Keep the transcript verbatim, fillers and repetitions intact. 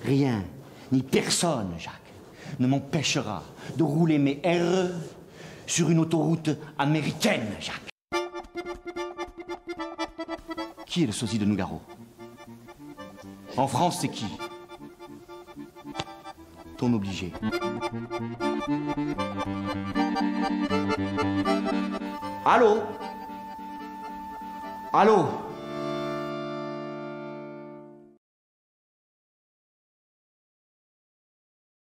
Rien, ni personne, Jacques, ne m'empêchera de rouler mes R sur une autoroute américaine, Jacques. Qui est le sosie de Nougaro? En France, c'est qui? Ton obligé. Allô? Allô?